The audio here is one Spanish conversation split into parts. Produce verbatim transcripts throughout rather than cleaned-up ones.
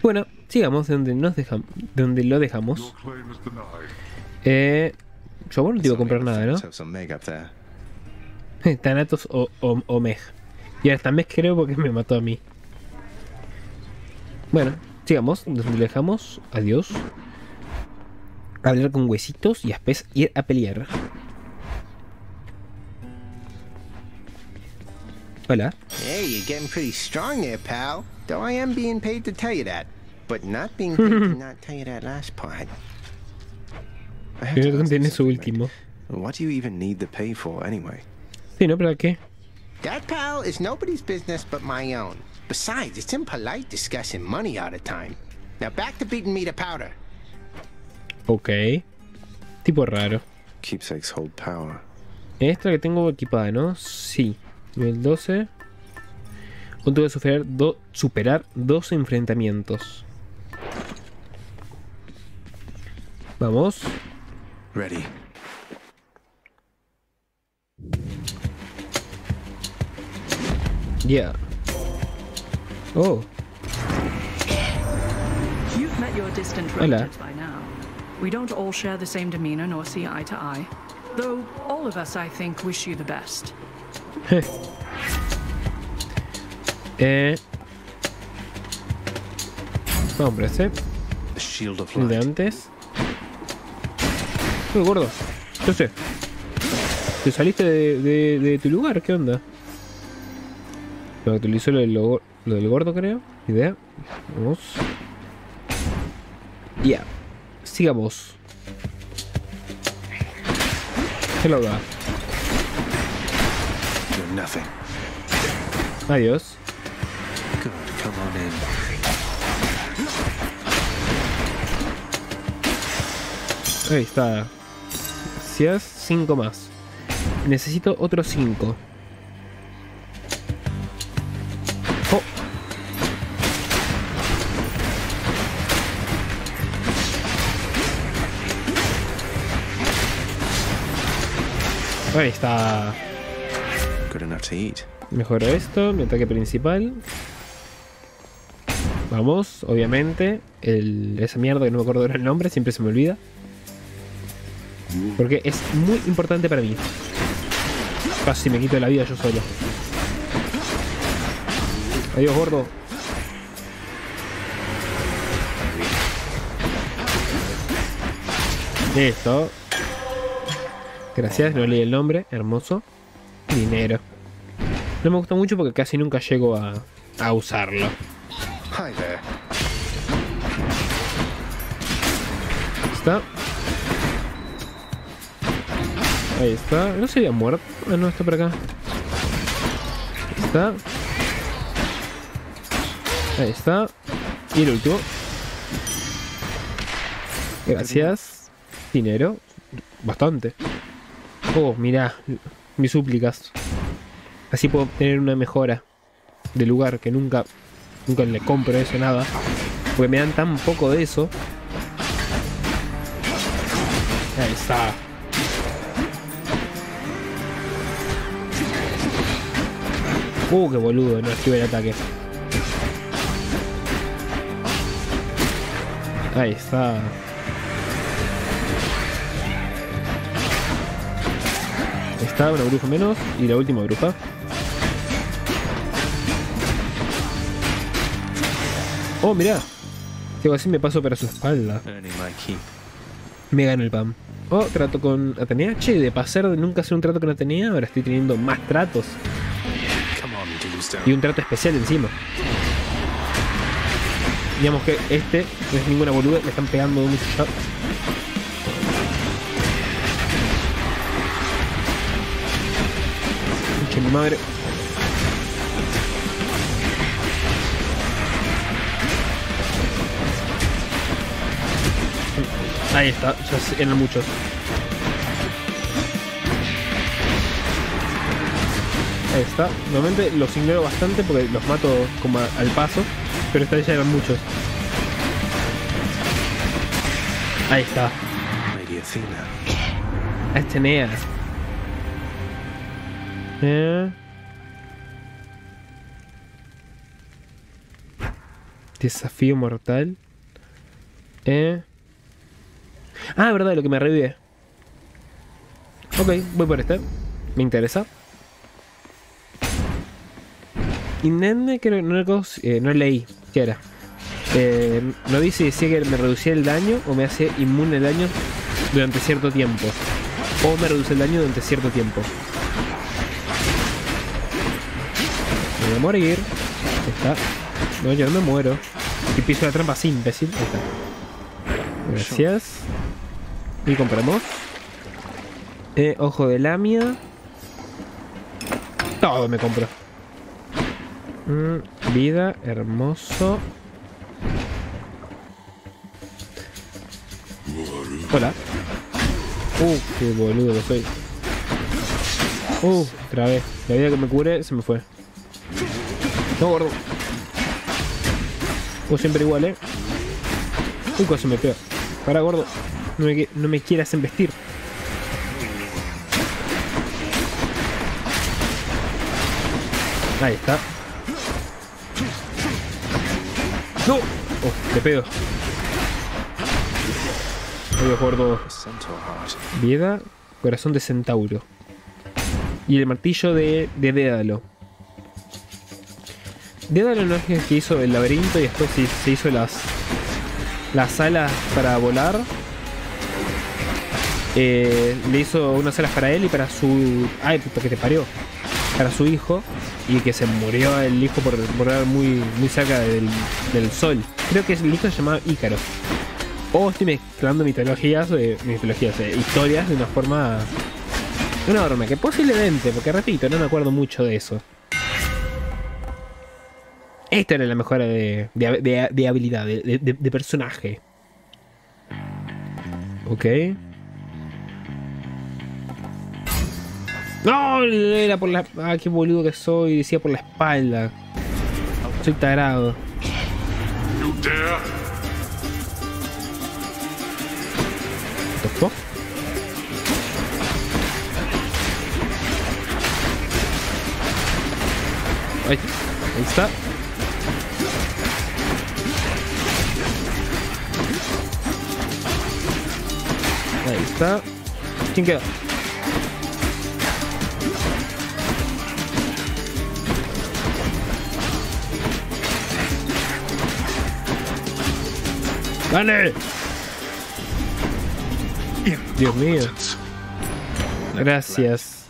Bueno, sigamos de donde nos dejamos, de donde lo dejamos. Eh, yo bueno, no te iba a comprar nada, ¿no? Thanatos o, o, o Meg. Y hasta Meg creo porque me mató a mí. Bueno, sigamos donde lo dejamos. Adiós. Hablar con huesitos y después ir a pelear. Hola. Hey, you're getting pretty strong there, pal. Though I am being paid to tell you that. But not being paid to not tell you that last part. I have to Creo que ask tiene you su something, último. mate. What do you even need the pay for, anyway? Sí, ¿no? ¿Para qué? That, pal, is nobody's business but my own. Besides, it's impolite discussing money all the time. Now back to beating me to powder. Ok. Tipo raro. Keepsakes hold power. Esta que tengo equipada, ¿no? Sí. Nivel doce. Aún tuve que superar, do, superar dos enfrentamientos. Vamos. Ready. Yeah. Oh. You've met your distant Hola. relatives by now. We don't all share the same demeanor nor see eye to eye. Though all of us, I think, wish you the best. eh. Vamos por ese. The shield of El de light. antes. Uy, gordo. Yo sé. ¿Te saliste de, de, de tu lugar? ¿Qué onda? Me actualizó lo, del- lo, lo del gordo, creo. Idea. Vamos. Ya. Sigamos. Hello, da. You're nothing. Adiós. Good, come on in. Ahí está. Gracias. Cinco más. Necesito otros cinco. Oh. Ahí está. Good enough to eat. Mejoro esto. Mi ataque principal. Vamos. Obviamente. El, esa mierda que no me acuerdo ahora el nombre. Siempre se me olvida. Porque es muy importante para mí. Casi me quito la vida yo solo. Adiós, gordo. Listo. Gracias, no leí el nombre. Hermoso. Dinero. No me gusta mucho porque casi nunca llego a, a usarlo. Hi there. Está. Ahí está. No se había muerto. Ah, no, está por acá. Ahí está. Ahí está. Y el último. Gracias. Dinero. Bastante. Oh, mirá. Mis súplicas. Así puedo tener una mejora de lugar que nunca. Nunca le compro eso, nada. Porque me dan tan poco de eso. Ahí está. Uh, qué boludo, no esquiva el ataque. Ahí está. Ahí está, una bruja menos. Y la última bruja. Oh, mirá. Tengo así, me paso para su espalda. Earning my keep. Me gano el pan. Oh, trato con Atenea. Che, de pasar de nunca hacer un trato con Atenea, ahora estoy teniendo más tratos. Come on, Doomstone. Y un trato especial encima. Digamos que este no es ninguna boluda, me están pegando mucho ya. Pinche mi madre. Ahí está, ya eran muchos. Ahí está. Normalmente los ignoro bastante porque los mato como a- al paso. Pero esta vez ya eran muchos. Ahí está. Lady Athena. Atenea. Eh. Desafío mortal. Eh. Ah, verdad, lo que me revive. Ok, voy por este. Me interesa. Inende, creo que no, eh, no leí. ¿Qué era? Eh, no vi si decía que me reducía el daño o me hacía inmune el daño durante cierto tiempo. O me reduce el daño durante cierto tiempo. Me voy a morir. Ahí está. No, yo no me muero. Y piso la trampa así, imbécil. Ahí está. Gracias. Y compramos. Eh, ojo de lamia. Todo me compro. Mm, vida, hermoso. Hola. Uh, qué boludo que soy. Uh, otra vez. La vida que me cure se me fue. No, gordo. Uh, siempre igual, eh. Uy, cosa me pega. Para, gordo. No me, no me quieras embestir. Ahí está. ¡No! Oh, le pedo. Voy a jugar todo. Vida, corazón de centauro. Y el martillo de, de Dédalo. Dédalo no es el que hizo el laberinto y después se, se hizo las las alas para volar. Eh, le hizo unas alas para él y para su... Ay, puta que te parió. Para su hijo. Y que se murió el hijo por volar muy, muy cerca del, del sol. Creo que el hijo se llamaba Ícaro. O estoy mezclando mitologías, eh, mitologías, eh, historias de una forma enorme, que posiblemente, porque repito, no me acuerdo mucho de eso. Esta era la mejora de, de, de, de habilidad, de, de, de personaje. Ok. No, era por la... Ah, qué boludo que soy, decía por la espalda. Soy tarado. ¿Tocó? Ahí, ahí está. Ahí está. ¿Quién queda? ¡Gane! Dios mío. Gracias.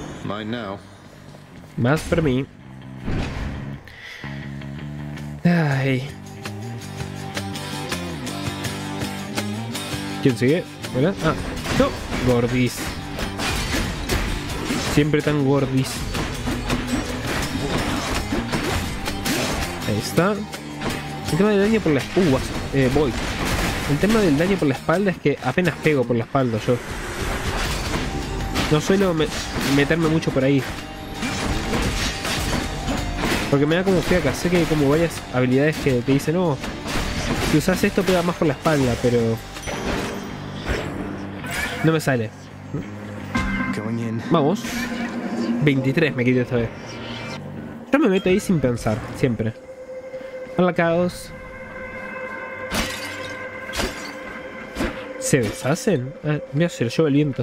Más para mí. Ay. ¿Quién sigue? ¿Verdad? Ah, no. Gordis. Siempre tan gordis. Ahí está. El tema del daño por las uvas. Eh, voy. El tema del daño por la espalda es que apenas pego por la espalda yo. No suelo me meterme mucho por ahí. Porque me da como fiaca. Sé que hay como varias habilidades que te dicen, no, si usas esto pega más por la espalda, pero no me sale. Vamos. veintitrés me quito esta vez. Yo me meto ahí sin pensar, siempre. Hola, caos. ¿Se deshacen? Ah, mira, se lo lleva el viento.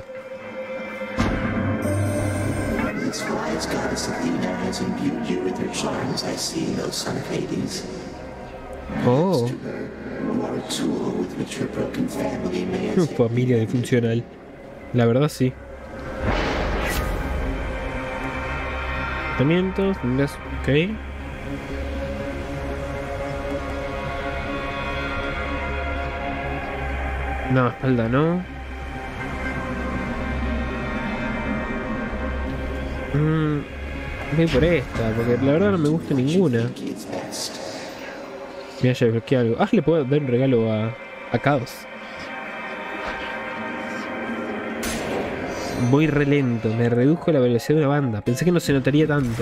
Oh. Familia disfuncional. La verdad sí. Tratamientos, ok. No, espalda no. Mm, voy por esta, porque la verdad no me gusta ninguna. Mira, ya desbloqueé algo. Ah, le puedo dar un regalo a, a Caos. Voy re lento, me reduzco la velocidad de una banda. Pensé que no se notaría tanto.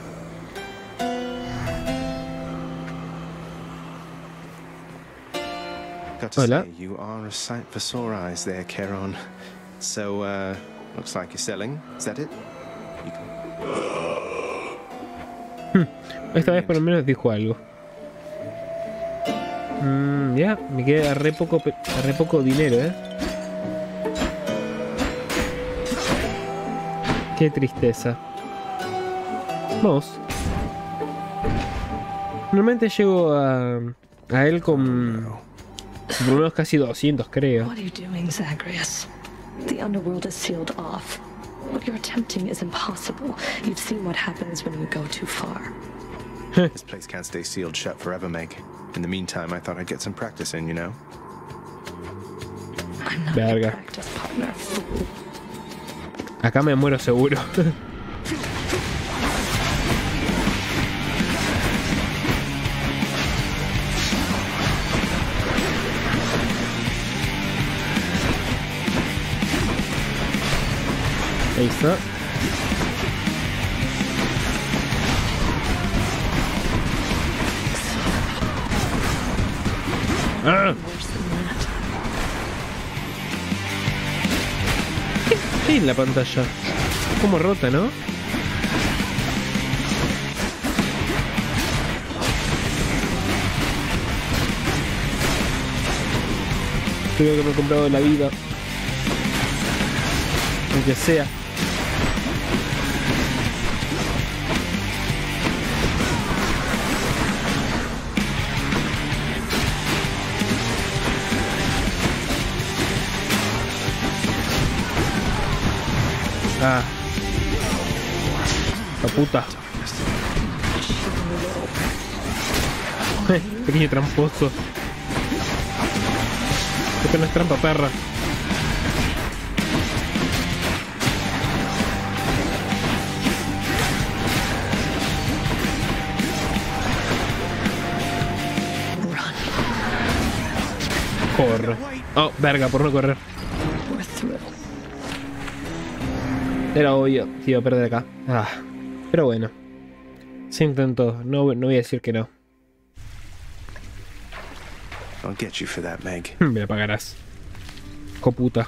Hola. You are a sight for sore eyes there, Charon. So, uh, looks like you're selling. Is that it? Hmm. Esta vez por lo menos dijo algo. Mm, ya, me queda re poco, pe- re poco dinero, eh. Qué tristeza. Vamos. Normalmente llego a, a él con por lo menos casi doscientos, creo. What are you doing, Zagreus? The underworld is sealed off. What you're attempting is impossible. You've seen what happens when you go too far. This place can't stay sealed shut forever, Meg. In the meantime, I thought I'd get some practice in, you know? I'm not Verga. your practice partner, fool. Acá me muero seguro. Ahí está. ¡Ah! Worse than that. ¿Qué hay en la pantalla? Como rota, ¿no? Creo que me he comprado la vida. Aunque sea. Ah. La puta. Pequeño tramposo. Esto no es trampa, perra. Corre. Oh, verga, por no correr. We're through. Era obvio que iba a perder acá. Ah, pero bueno. Se intentó. No, no voy a decir que no. I'll get you for that, Meg. Me la pagarás. Coputa.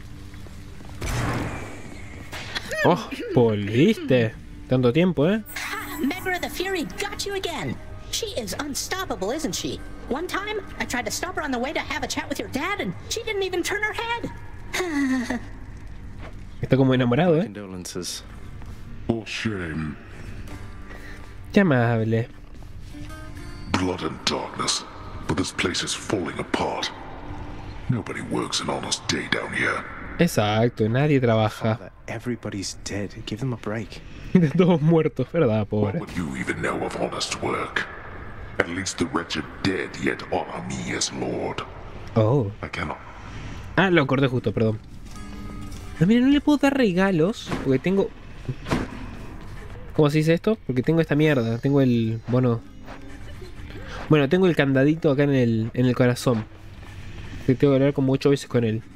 Oh, volviste. Tanto tiempo, ¿eh? Megra the Fury got you again. She is unstoppable, isn't she? One time, I tried to stop her on the way to have a chat with your dad, and she didn't even turn her head. Está como enamorado, ¿eh? Condolences. For shame. Qué amable. Blood and darkness. But this place is falling apart. Nobody works an honest day down here. Exacto, nadie trabaja. Father, everybody's dead. Give them a break. Todos muertos, ¿verdad, What pobre? would you even know of honest work? At least the wretched dead yet honor me as Lord. Oh. I cannot. Ah, lo corté justo, perdón. No, mira, no le puedo dar regalos porque tengo... ¿Cómo se dice esto? Porque tengo esta mierda. Tengo el... Bueno... Bueno, tengo el candadito acá en el, en el corazón. Que tengo que hablar como ocho veces con él.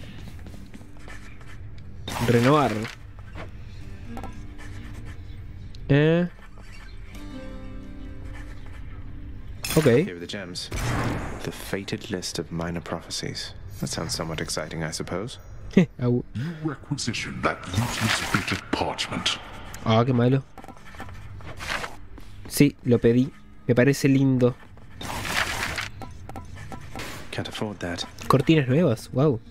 Renovar. Eh... Ok. Here are the gems. The fated list of minor prophecies. That sounds somewhat exciting, I suppose. Au. You requisition that useless bit of parchment. Ah, qué malo. Sí, lo pedí. Me parece lindo. Can't afford that. Cortinas nuevas, wow.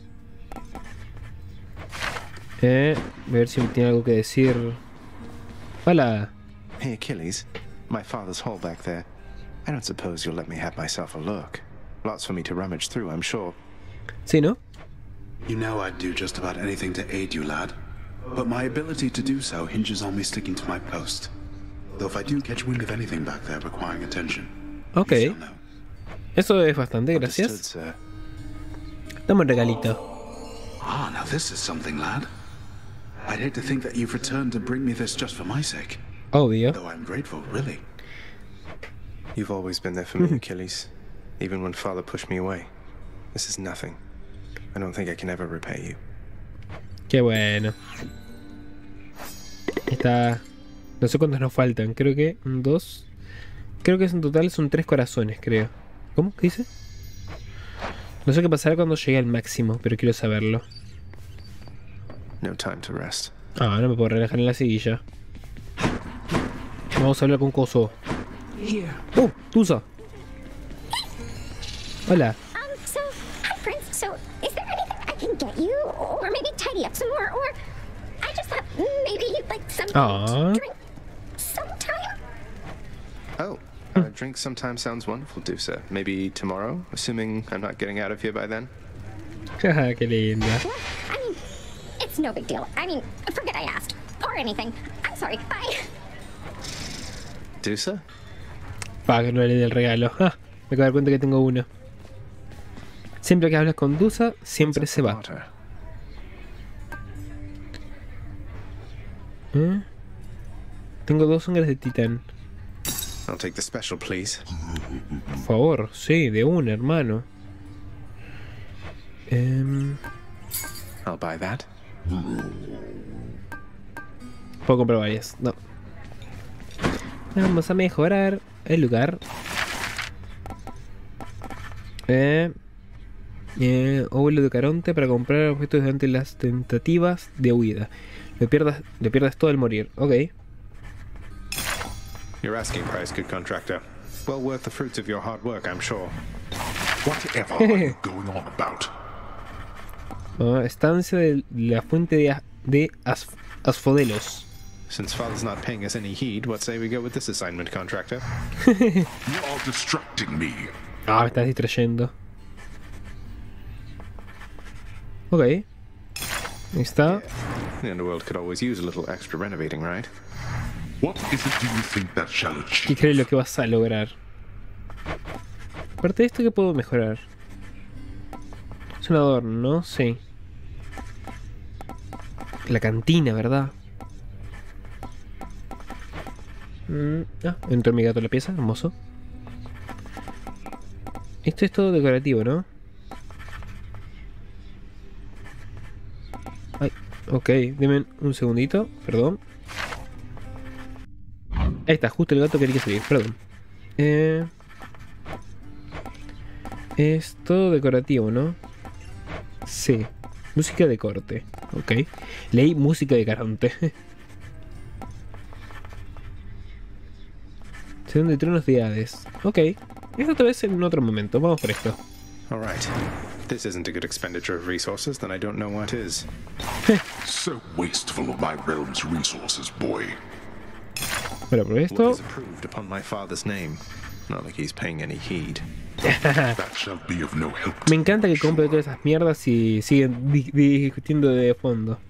Eh, a ver si tiene algo que decir. Hola. Hey, Achilles. My father's hall back there. I don't suppose you'll let me have myself a look. Lots for me to rummage through, I'm sure. Sí, ¿no? You know I'd do just about anything to aid you, lad. But my ability to do so hinges on me sticking to my post. Though if I do catch wind of anything back there requiring attention, Ok. you shall know. Eso es bastante, Understood, gracias. sir. Dame un regalito. Ah, now this is something, lad. I'd hate to think that you've returned to bring me this just for my sake. Obvio. Though I'm grateful, really. You've always been there for me, Achilles. Even when father pushed me away. This is nothing. I don't think I can ever repay you. Qué bueno. Está... No sé cuántos nos faltan. Creo que un, dos... Creo que en total son tres corazones, creo. ¿Cómo? ¿Qué dice? No sé qué pasará cuando llegue al máximo, pero quiero saberlo. No time to rest. Ah, no me puedo relajar en la silla. Vamos a hablar con Coso. Here. ¡Uh! ¡Tusa! Hola. Um, so, hi, Prince. So, is there anything I can get you? Or maybe tidy up some more? Or I just thought maybe you'd like something Aww. to drink sometime? Oh, uh, drink sometime sounds wonderful, Dusa. Maybe tomorrow, assuming I'm not getting out of here by then? Qué linda. Well, I mean, it's no big deal. I mean, forget I asked. Or anything. I'm sorry. Bye. Dusa? Pa, que no le di el regalo. Ah, me acabo de dar cuenta que tengo uno. Siempre que hablas con Dusa, siempre se va. ¿Eh? Tengo dos sangres de titán. I'll take the special, please. Por favor, sí, de una, hermano. Um, I'll buy that. Puedo comprar varias. No. Vamos a mejorar el lugar. Eh, eh, óvulo de Caronte para comprar objetos durante las tentativas de huida. Le pierdas, le pierdas todo al morir. Ok. Your asking price, good contractor. Well worth the fruits of your hard work, I'm sure. Whatever are you going on about? Ah, estancia de la fuente de, de Asf Asfodelos. Since Father's not paying us any heed, what say we go with this assignment, contractor? You are distracting me. Ah, me estás distrayendo. Ok. Ahí está. The underworld could always use a little extra renovating, right? What is it do you think that shall ¿Qué achieve? crees lo que vas a lograr? Aparte de esto, ¿qué puedo mejorar? Es un adorno, ¿no? Sí. La cantina, ¿verdad? Mm, ah, entró mi gato a la pieza, hermoso. Esto es todo decorativo, ¿no? Ay, ok, denme un segundito, perdón. Ahí está, justo el gato que quería salir, perdón. Eh, es todo decorativo, ¿no? Sí. Música de corte. Ok. Leí música de Caronte. Según de tronos de Hades. Ok. Esto tal vez en otro momento. Vamos por esto. All right. If this isn't a good expenditure of resources, then I don't know what is. So wasteful of my realm's resources, boy. Bueno, por What esto. is approved upon my father's name? Not like he's paying any heed. That shall be of no help to Me encanta you, que compre sure. todas esas mierdas y siguen di discutiendo de fondo.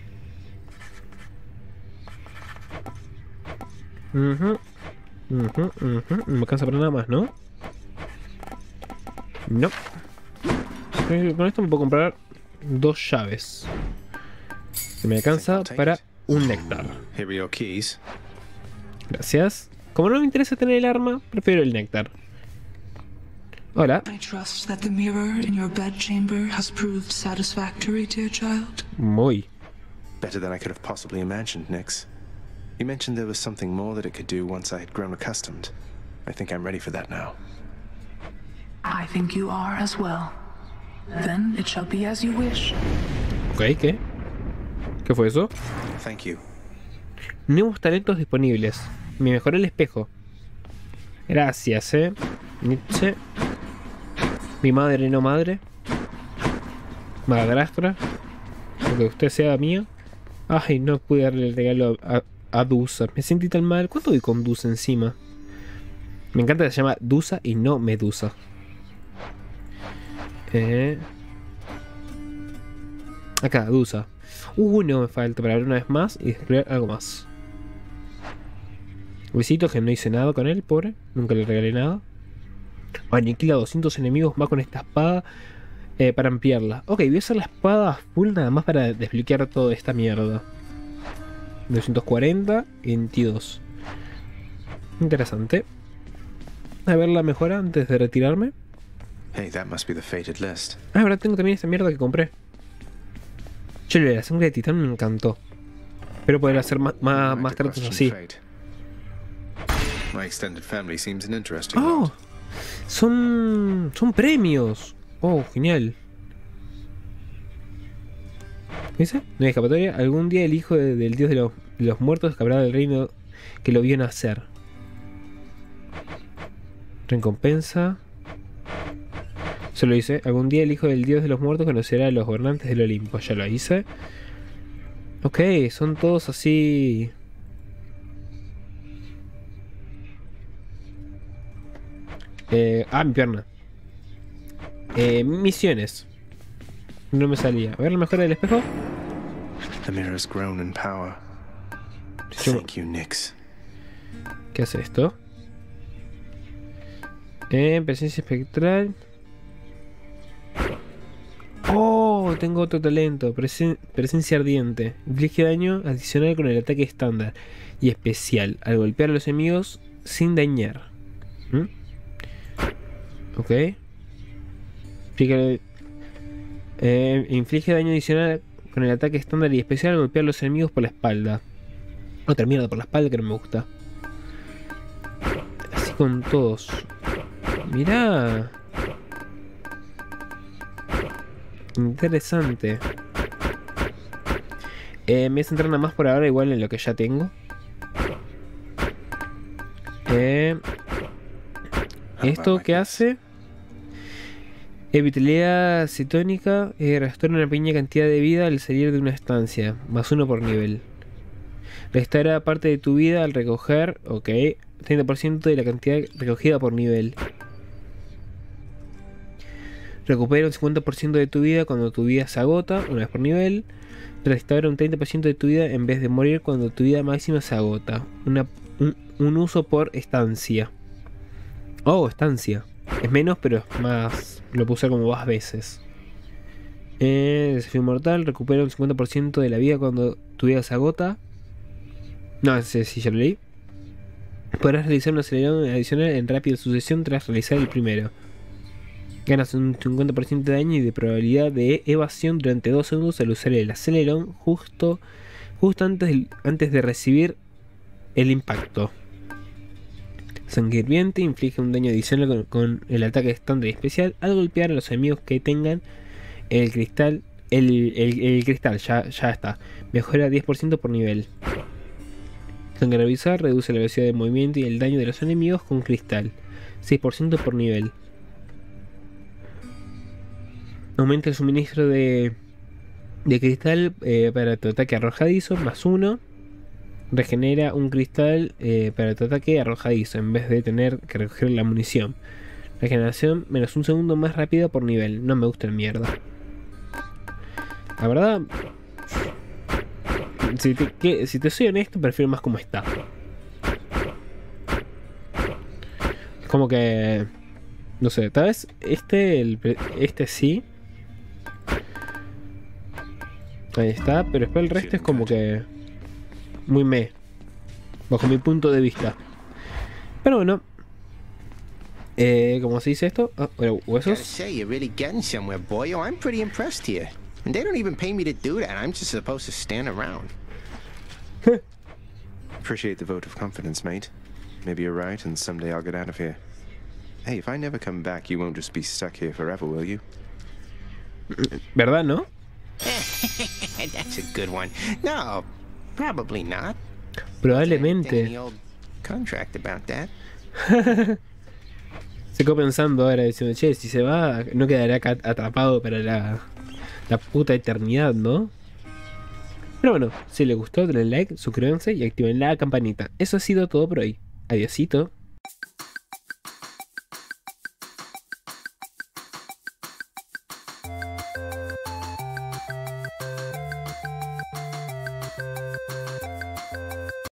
Ujú. Ujú, ujú. No me alcanza para nada más, ¿no? No. Eh, Con esto me puedo comprar dos llaves. Que me alcanza para un néctar. Here are your keys. Gracias. Como no me interesa tener el arma, prefiero el néctar. Hola. I trust that the mirror in your bedchamber has proved satisfactory, dear child. Muy. Better than I could have possibly imagined, Nix. You mentioned there was something more that it could do once I had grown accustomed. I think I'm ready for that now. I think you are as well. Then it shall be as you wish. Ok, ¿qué? ¿Qué fue eso? Thank you. Nuevos talentos disponibles. Me mejoró el espejo. Gracias, eh. Nietzsche. Mi madre no madre. Madrastra. Porque usted sea mía. Ay, no pude darle el regalo a, a, a Dusa. Me sentí tan mal. ¿Cuánto voy con Dusa encima? Me encanta que se llama Dusa y no Medusa. Eh. Acá, Dusa. Uno me falta para ver una vez más y descubrir algo más. Besito, que no hice nada con él, pobre. Nunca le regalé nada. Aniquila doscientos enemigos más con esta espada eh, para ampliarla. Ok, voy a usar la espada full nada más para desbloquear toda esta mierda. doscientos cuarenta y veintidós. Interesante. A ver la mejora antes de retirarme. Hey, that must be the fated list. Ah, ahora tengo también esta mierda que compré. Chale, la sangre de titán me encantó. Espero poder hacer más, más, Right más to tratos question así. fate. My extended family seems an interesting ¡Oh! lot. Son. Son premios. Oh, genial. ¿Qué dice? No hay escapatoria. Algún día el hijo de- del dios de los, de los muertos escapará del reino que lo vio nacer. Recompensa. Se lo hice. Algún día el hijo del dios de los muertos conocerá a los gobernantes del Olimpo. Ya lo hice. Ok, son todos así. Eh, ah, mi pierna. Eh, misiones. No me salía. A ver la mejora del espejo. The mirror has grown in power. Thank you, Nyx. ¿Qué hace esto? Eh, presencia espectral. Oh, tengo otro talento. Presen presencia ardiente. Inflige daño adicional con el ataque estándar y especial al golpear a los enemigos sin dañar. ¿Mm? Ok. Inflige, eh, inflige daño adicional con el ataque estándar y especial al golpear a los enemigos por la espalda. Otra mierda por la espalda que no me gusta. Así con todos. Mirá. Interesante. Eh, me voy a centrar nada más por ahora, igual en lo que ya tengo. Eh, ¿Esto qué hace? Eh, vitalidad cetónica. Eh, restaura una pequeña cantidad de vida al salir de una estancia. Más uno por nivel. Restaura parte de tu vida al recoger. Ok. treinta por ciento de la cantidad recogida por nivel. Recupera un cincuenta por ciento de tu vida cuando tu vida se agota, una vez por nivel. Restaura un treinta por ciento de tu vida en vez de morir cuando tu vida máxima se agota. Una, un, un uso por estancia. Oh, estancia. Es menos, pero es más. Lo puedo usar como más veces. Eh, desafío mortal. Recupera un cincuenta por ciento de la vida cuando tu vida se agota. No, ese sí ya lo leí. Podrás realizar un acelerón adicional en rápida sucesión tras realizar el primero. Ganas un cincuenta por ciento de daño y de probabilidad de evasión durante dos segundos al usar el acelerón justo, justo antes, de, antes de recibir el impacto. Sangre hirviente inflige un daño adicional con, con el ataque estándar y especial al golpear a los enemigos que tengan el cristal. El, el, el cristal, ya, ya está. Mejora diez por ciento por nivel. Sangre avisar reduce la velocidad de movimiento y el daño de los enemigos con cristal. seis por ciento por nivel. Aumenta el suministro de, de cristal eh, para tu ataque arrojadizo, más uno. Regenera un cristal eh, para tu ataque arrojadizo en vez de tener que recoger la munición. Regeneración menos un segundo más rápida por nivel. No me gusta el mierda. La verdad, si te, que, si te soy honesto, prefiero más como está. Como que, no sé, tal vez este, el, este sí. Ahí está, pero después el resto es como que muy meh, bajo mi punto de vista. Pero bueno, eh, ¿cómo se dice esto? Ah, bueno, huesos. Say you're really getting somewhere, boy. Oh, I'm pretty impressed here. And they don't even pay me to do that. I'm just supposed to stand around. Appreciate the vote of confidence, mate. Maybe you're right, and someday I'll get out of here. Hey, if I never come back, you won't just be stuck here forever, will you? ¿Verdad, no? That's a good one. No, probably not. Probablemente. Any old contract about that. Se quedó pensando ahora diciendo, che, si se va, no quedará acá atrapado para la, la puta eternidad, ¿no? Pero bueno, si les gustó, denle like, suscríbanse y activen la campanita. Eso ha sido todo por hoy. Adiósito.